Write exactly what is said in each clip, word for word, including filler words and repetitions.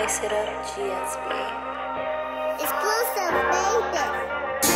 Yuppie G S V. Exclusive, baby.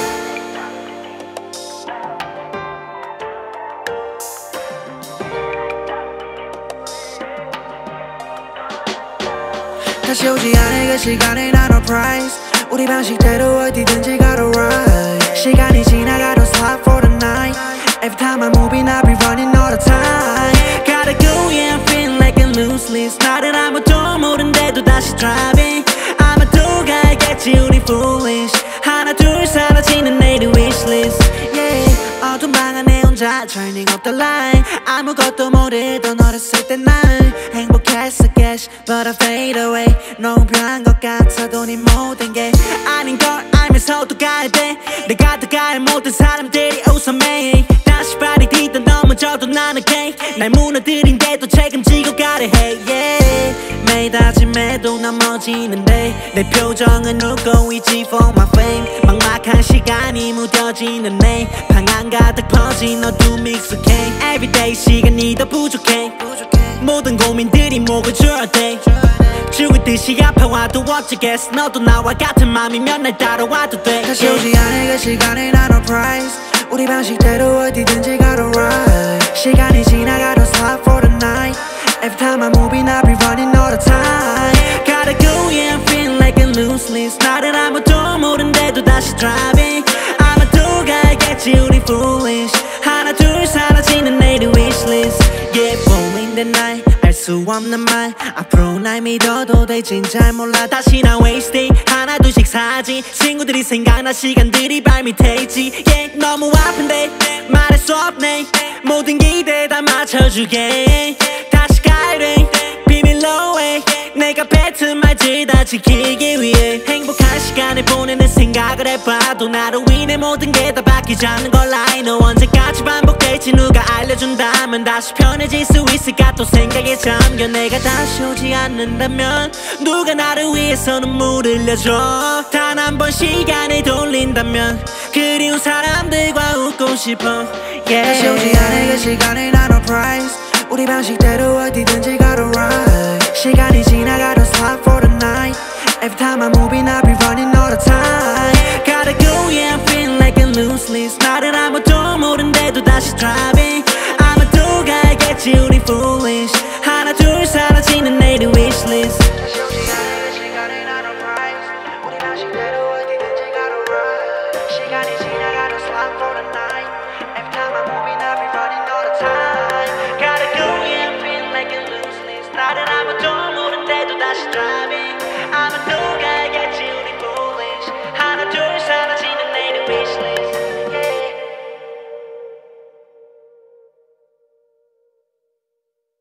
다시 오지 않을 그 시간에 난 no price. 우리 방식대로 어디든지 가도 right. 시간이 지나가도 slide for the night. Every time I move in I be running all the time. Gotta go yeah I'm feeling like a loose leaf. 나를 아무도 모른데도 다시 driving. 아마도 가야겠지 우리 foolish. 하나 둘 사라지는 내일의 wishlist. Yeah 어두운 방 안에 혼자 turning up the line. 아무것도 모르던 어렸을 때 난 행복했어 cash but I fade away. 너무 변한 것 같아도 네 모든 게 아닌 걸 알면서도 가야 돼. 내가 더 가야 모든 사람들이 웃어매. 다시 발이 디뎌 넘어져도 나는 okay. 날 무너뜨린데도 책임지고 가려 해 yeah. 매일 다짐해도 넘어지는데 내 표정은 웃고 있지 for my fame. 막막한 시간이 무뎌지는 내 방안 가득 퍼진 어둠 익숙해. Everyday 시간이 더 부족해. 모든 고민들이 목을 줄어 대 죽을 듯이 아파와도 어쩌겠어. 너도 나와 같은 맘이면 날 따라와도 돼. 다시 오지 않을 그 시간에 난 no price. 우리 방식대로 어디든지 가도 right. 시간이 지나가도 slide for the night. Every time I move in I be running all the time. Gotta go yeah I'm feeling like a loose leaf. 나를 아무도 모른데도 다시 driving. 아마도 가야겠지 우리 foolish. 하나 둘 사라지는 내일의 wishlist. Yeah falling the night 알 수 없는 말 앞으로 날 믿어도 될진 잘 몰라. 다시 나 wasting 하나 둘씩 사진. 친구들이 생각나 시간들이 발밑에 있지. yeah 너무 아픈데 말할 수 없네. 모든 기대 다 맞춰주게. 다시 가야 돼 비밀로 해. 내가 뱉은 말들 다 지키기 위해. 행복한 시간을 보내는 생각을 해봐도 나로 인해 모든 게 다 바뀌지 않는 걸 I know. 언제까지 반복될지 누가 알려준다면 다시 편해질 수 있을까 또 생각에 잠겨. 내가 다시 오지 않는다면 누가 나를 위해서 눈물을 흘려줘. 단 한 번 시간을 돌린다면 그리운 사람들과 웃고 싶어 yeah. 다시 오지 않을 그 시간에 난 no price. 우리 방식대로 어디든지 가도 right. 시간이 지나가도 slide for the night. Every time I move in I be running all the time. Gotta go yeah I'm feeling like a loose leaf. 나를 아무도 모른데도 다시 driving. 아마도 가야겠지 우리 foolish. 하나 둘 사라지는 내일의 wishlist. 다시 오지 않을 그 시간에 난 no price. 우리 방식대로 어디든지 가도 right. 시간이 지나가도 slide for the night. Every time I move in I be running all the time. Gotta go yeah I'm feeling like a loose leaf. 나를 아무도 모른데도 다시 driving.